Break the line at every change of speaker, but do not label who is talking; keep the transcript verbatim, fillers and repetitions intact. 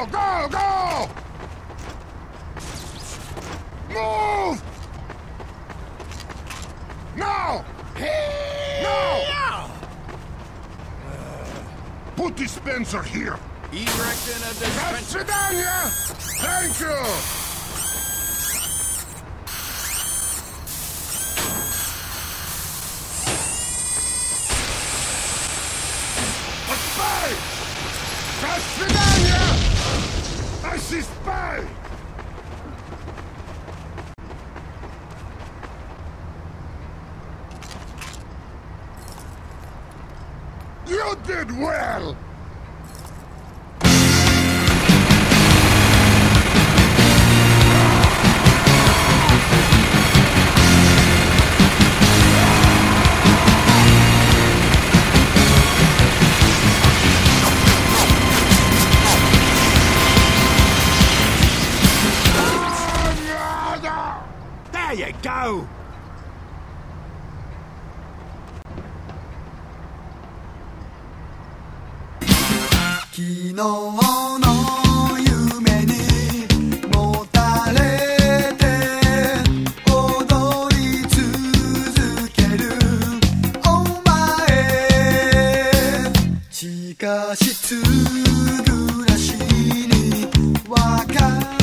go, go! Move! Now! Now! Put dispenser here.
Erecting a dispenser.
That's Thank you! A spy! До свидания! I see spy! You did well!
There you go!
昨日の夢にもたれて踊り続けるお前地下室暮らしにわかる